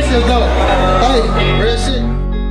Let's go. Hey, real shit.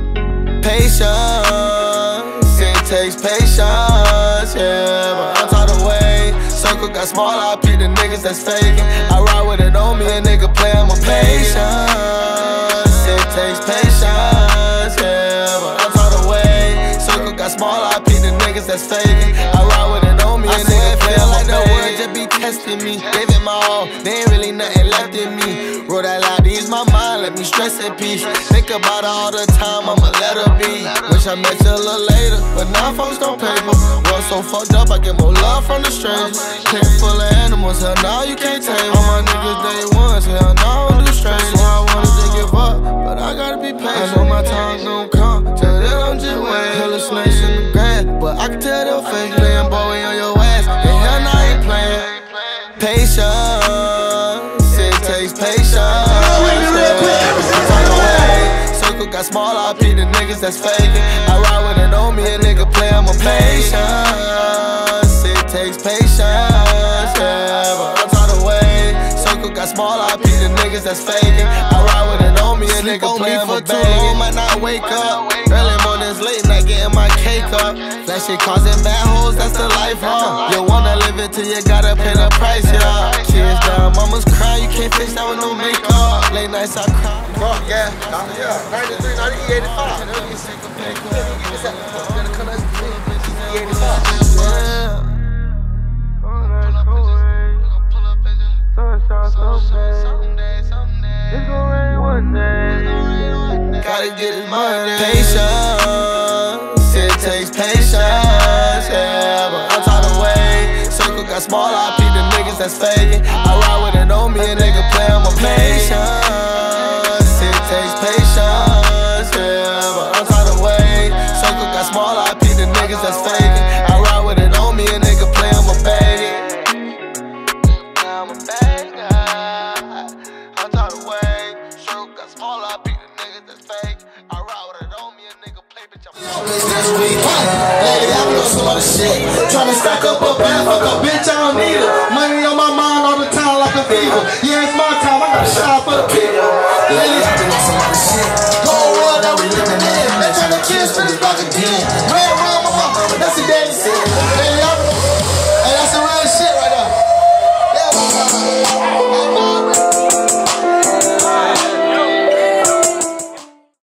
Patience, it takes patience, yeah. But I'm tired of waiting. Circle got small, I peep the niggas that's faking. I ride with it on me, a nigga play, I'm a patience. It takes patience, yeah. But I'm tired of waiting. Circle got small, I peep the niggas that's faking. I ride with it on me, a nigga play, I'm a like the world just be testing me. Gave it my all, there ain't really nothing left in me. Roll that loud, ease my mind, let me stress in peace. Think about it all the time, I'ma let her be. Wish I met you a little later, but now folks don't paper. World so fucked up, I get more love from the strangers. Clip full of animals, hell no, you can't tame all my niggas day ones, hell no, I don't do strangers. So I wanted to give up, but I gotta be patient. I know my time gon' come, till then I'm just waiting. Hallucination in the grass, but I can tell they'll fake. Laying boy on your ass, and hell no, I ain't playing. Patience, it takes patience. Circle got small, I peep the niggas that's faking. I ride with it on me, a nigga play, I'm a patience. It takes patience, yeah. But I'm tired of waiting. Circle got small, I peep the niggas that's faking. I ride with it on me, a nigga play, I'm a too long, might not wake up. Early mornings, late night, getting my cake up. That shit causing bad hoes, that's the life, huh? You wanna live it till you gotta pay the price, yeah. Kids down, mama's crying, you can't fix that with no makeup. Late nights I cry. Fuck yeah, 93, 90, 85. It's gon' rain one day. Gotta get this money. Patience, it takes patience, yeah. But I'm tired of waiting. Circle got small, I peep the niggas that's faking. I ride with it on me, a nigga play, I'm a patience. It takes patience, yeah. But I'm tired of waiting. Circle got small, I peep the niggas that's faking. I ride with it on me, a nigga play, I'm a baby. I'm a banger. I'm tired of waiting. Circle got small, I peep the niggas that's fake. I ride with it on me, a nigga play, bitch, I'm this weekend. Lately, I'm doing some other shit. Tryna stack up